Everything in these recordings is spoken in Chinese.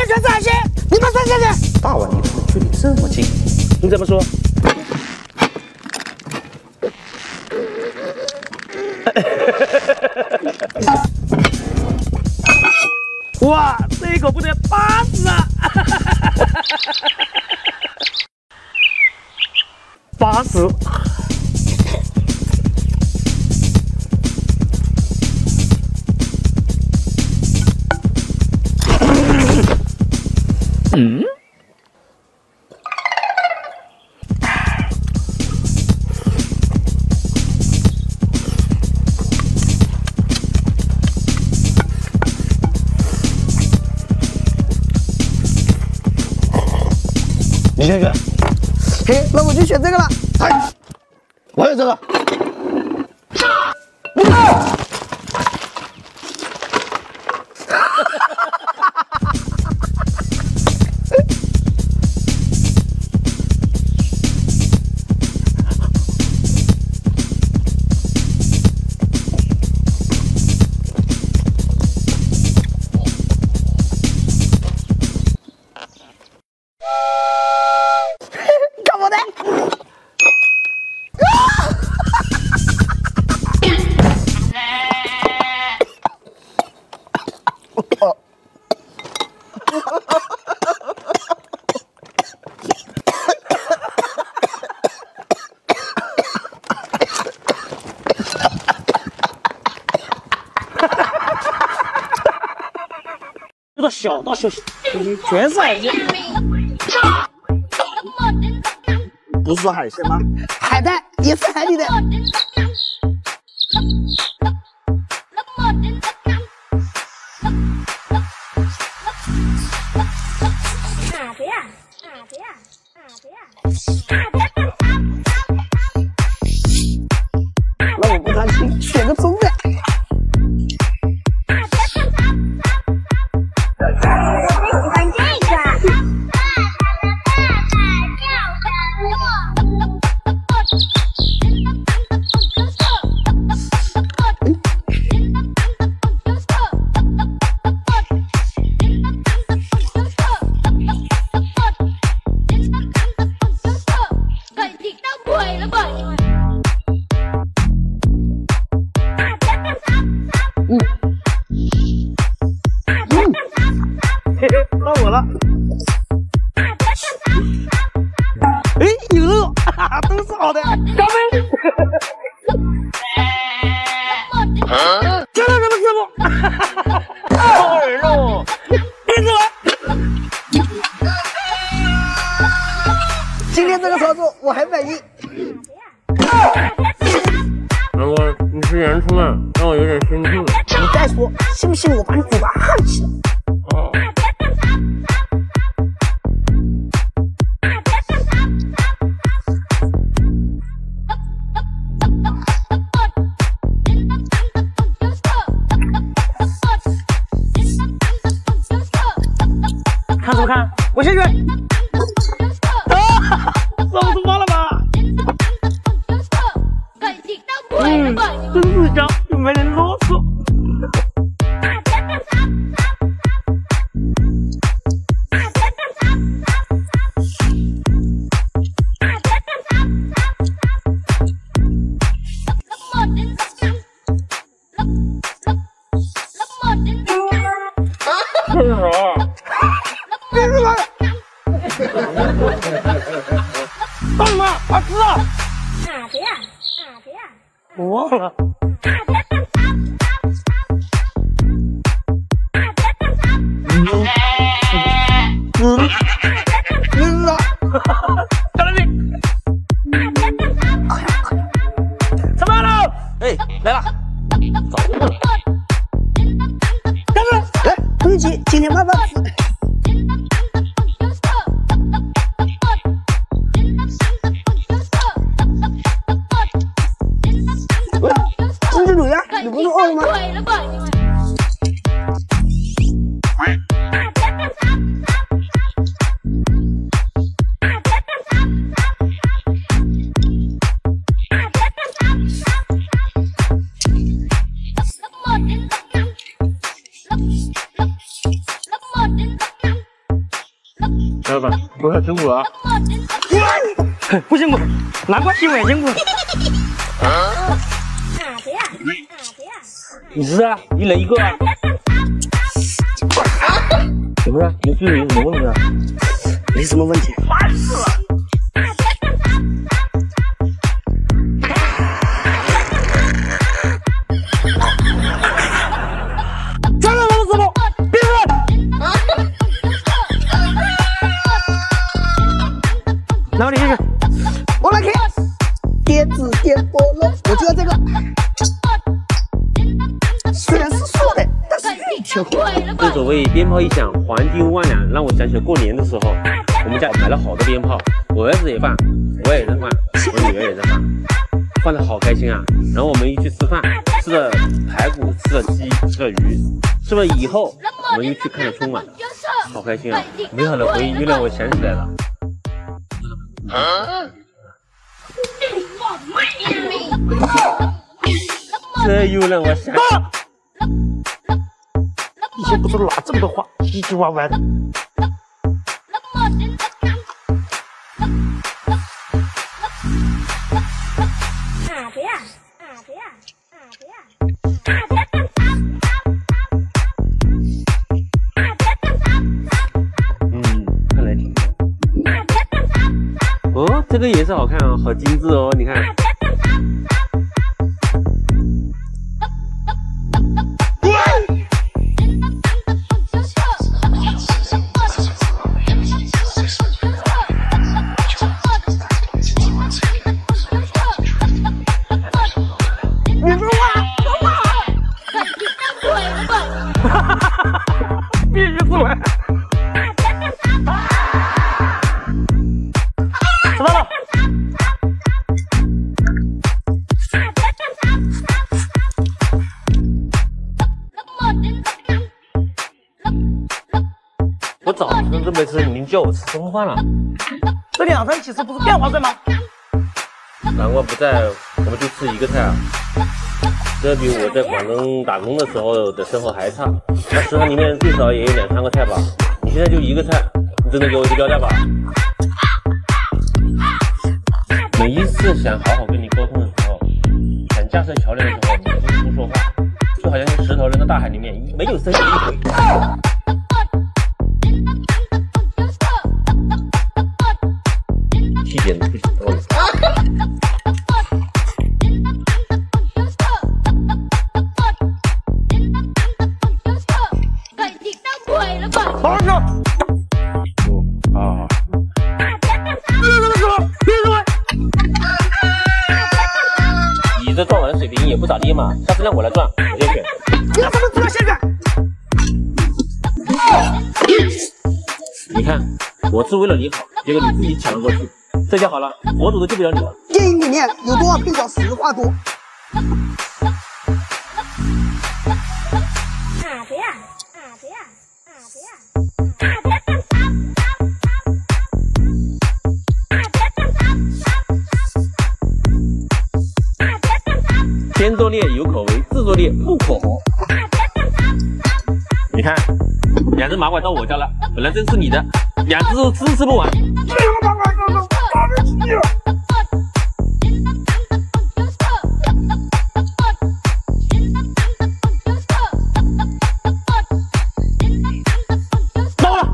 全在先，你们三下去。 大碗离得距离这么近，你怎么说？哇，这一口不得80啊！80。嗯。你选选。 嘿，那我就选这个了。 哎，我有这个。 看我的！ 这个小到小，全是海鲜。不是说海鲜吗？ 海带也是海里的。那我不贪心，选个中的。 到我了。哎，有肉，哈哈，都是好的。干杯！这个怎么吃不？好耳肉，别吃完。 今天这个操作我很满意。 南哥，你吃盐吃慢，让我有点心痛。 你再说，信不信我把你嘴巴焊起来？ 哦。 看什么看？我先选。啊，手出发了吧？真是香，又没人啰嗦。 这是啥？ 这是什么？ 干什么？啊，吃啊！我忘了。小雷米，吃饭喽！哎，来了。 干什么？来，不用急，今天慢慢吃。 小老板，我很辛苦了啊。 不辛苦，难怪辛苦也辛苦。你吃啊，一人一个啊。怎么了？你是有什么问题啊？ 没什么问题。 烦死了！咱俩怎么走？别说！拿我的试试。 我来看，点子点多了，我就要这个。虽然是素的，但是运气好。 正所谓鞭炮一响，黄金万两，让我想起了过年的时候，我们家买了好多鞭炮，我儿子也放，我也在放，我女儿也在放，放得好开心啊。然后我们一去吃饭，吃了排骨，吃了鸡，吃了鱼，吃了以后，我们又去看了春晚，好开心啊！美好的回忆又让我想起来了。这又让我想起以前不知道哪这么多话，唧唧歪歪的。 看来挺香。哦，这个颜色好看哦，好精致哦，你看。 必须出来！吃到了。 我早上都没吃，你叫我吃中饭了。 这两餐其实不是变化菜吗？ 南瓜不在，我们就吃一个菜啊。这比我在广东打工的时候的生活还差。那食堂里面最少也有2、3个菜吧，你现在就一个菜，你真的给我一个交代吧？每一次想好好跟你沟通的时候，想架设桥梁的时候，你就是不说话，就好像石头扔到大海里面，没有声音一回。一点都不行动。 好好吃。 啊！你这撞碗水平也不咋地嘛，下次让我来撞，我先选。 你怎么知道先选？ 你看，我是为了你好，结果你自己抢了过去，这下好了，我赌都救不了你了。 电影里面有多少配角实话多？ 天作孽有可为，自作孽不可活。你看，2只马拐到我家了，本来这是你的，2只都吃不完。 到了。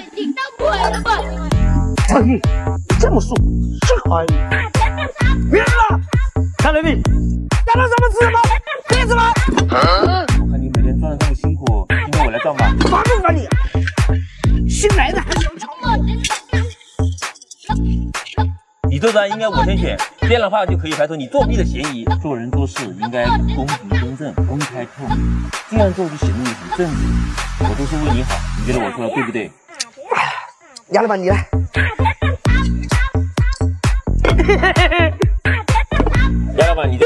这么说，这可以。别了，看雷比，让他咱们吃什么？可以吃吗？ 我看你每天赚的这么辛苦，今天我来赚吧。 烦不烦你？新来的还是要抢。 你这单应该我先选，这样的话就可以排除你作弊的嫌疑。做人做事应该公平公正、公开透明，这样做就显得你很正直。我都是为你好，你觉得我说的对不对？ 杨老板，你来。 杨老板，你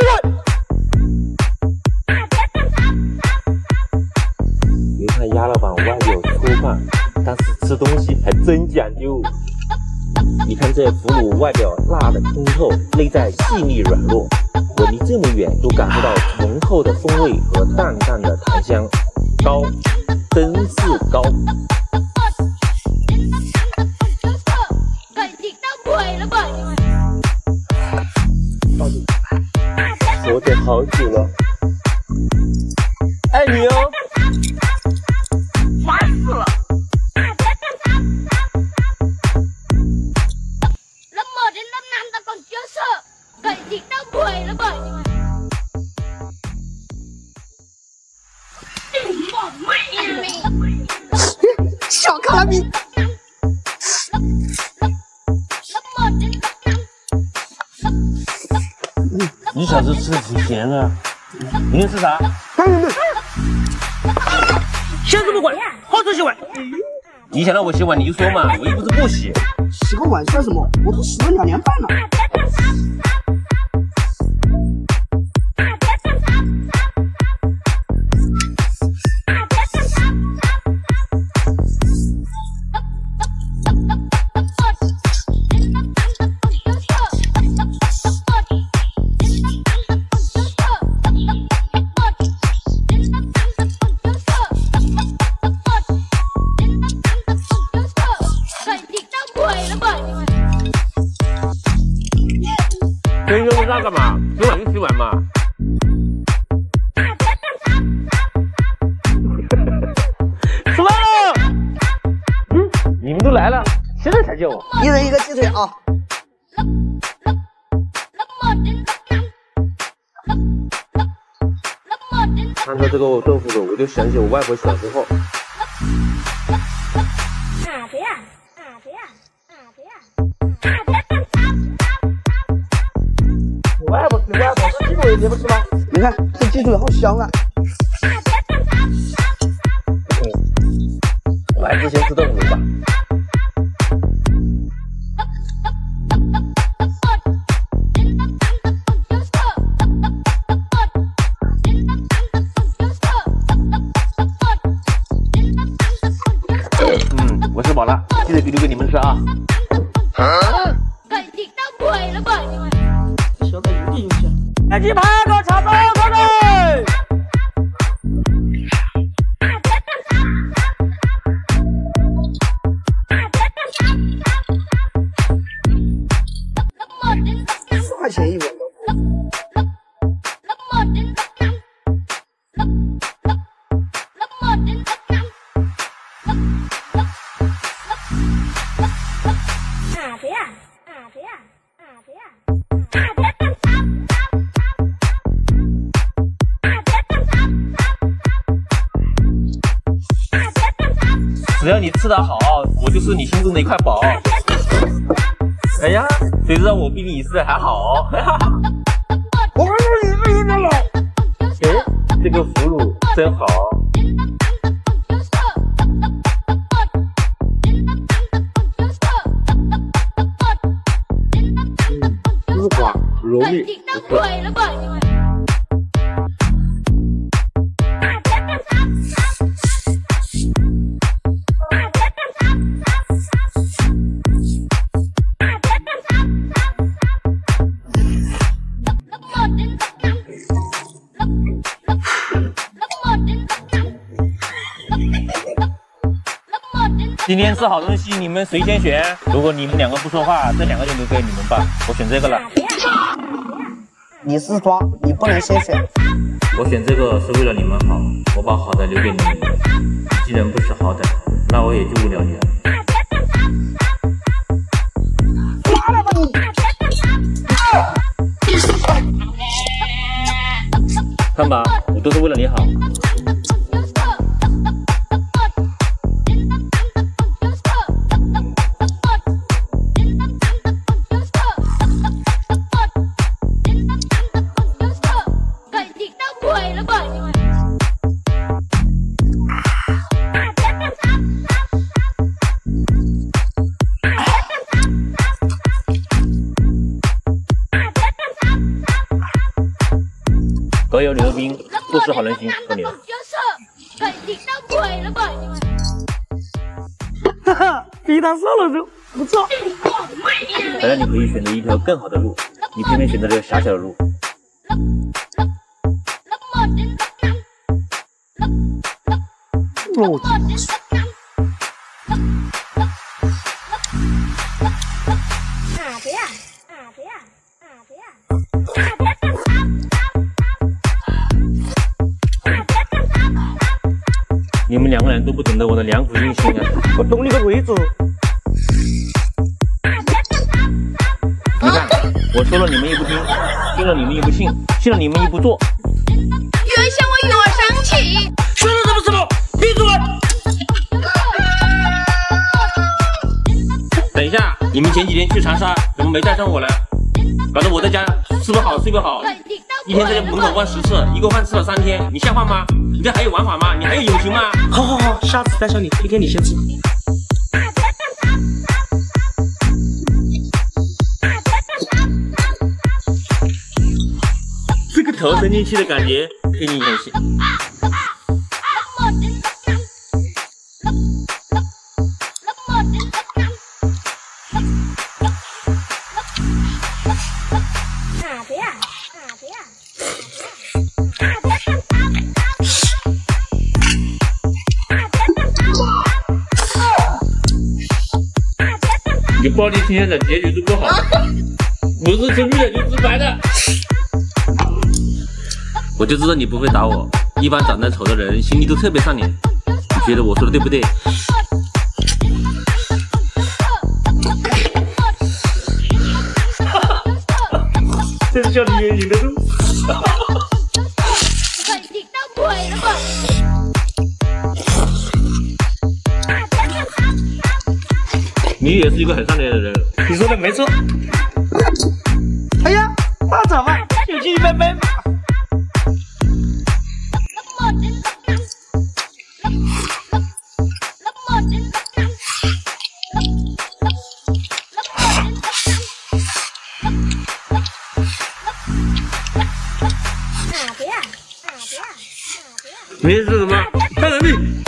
别看鸭老板外表粗犷，但是吃东西还真讲究。你看这腐乳外表辣的通透，内在细腻软弱，我离这么远都感受到浓厚的风味和淡淡的檀香，高，真是高。 好久了，爱你哦。 烦死了。 Lớp 1 đến lớp 5 tao còn chưa sợ. Vậy thì tao quỳ là bởi vì 小卡拉米， lớp 1 đến lớp 5. 你小子吃的挺咸的，明天吃啥？ 先这么管，后头洗碗。 你想让我洗碗你就说嘛，我又不是不洗。 洗个碗算什么？我都洗了2年半了。 跟着问他干嘛？洗碗就洗碗嘛。吃饭了。你们都来了，现在才叫我。 一人一个鸡腿啊！ 看到这个豆腐狗，我就想起我外婆小时候。 你外婆吃鸡腿你不吃吗？ 你看这鸡腿好香啊！ 我还是先吃豆腐吧。我吃饱了，记得留给你们吃啊。 小的有点有钱。 来鸡排给我炒豆腐嘞！ 4块钱一碗。 只要你吃得好，我就是你心中的一块宝。哎呀，谁知道我比你吃的还好？ 我们这里是有点老。 哎，这个腐乳真好。丝滑柔密，不错。今天吃好东西，你们谁先选？如果你们2个不说话，这2个就留给你们吧。我选这个了。 你是抓，你不能先选。 我选这个是为了你们好，我把好的留给你们。既然不是好的，那我也救不了你了。看吧，我都是为了你好。所有刘冰不识好人心，说你了。 哈哈，比他瘦了肉，不错。 本来你可以选择一条更好的路，你偏偏选择了狭小的路。 我们两个人都不懂得我的良苦用心啊！ 我懂你个鬼子！ 你看，我说了你们又不听，听了你们又不信，信了你们又不做。 越想我越生气。 说了什么时候？闭嘴！ 等一下，你们前几天去长沙，怎么没带上我呢？搞得我在家吃不好睡不好，一天在门口问10次，一个饭吃了3天，你像话吗？你这还有玩法吗？你还有友情吗？ 好好好，下次带上你，今天你先吃。 这个头伸进去的感觉，给你演戏。你暴力倾向的结局是不好，不是生气的就直白的。我就知道你不会打我，一般长得丑的人心地都特别善良。你觉得我说的对不对？ 这是叫你也忍得住。 你也是一个很善良的人。 你说的没错。哎呀，大早饭，有去一杯杯。 你是什么？看人命！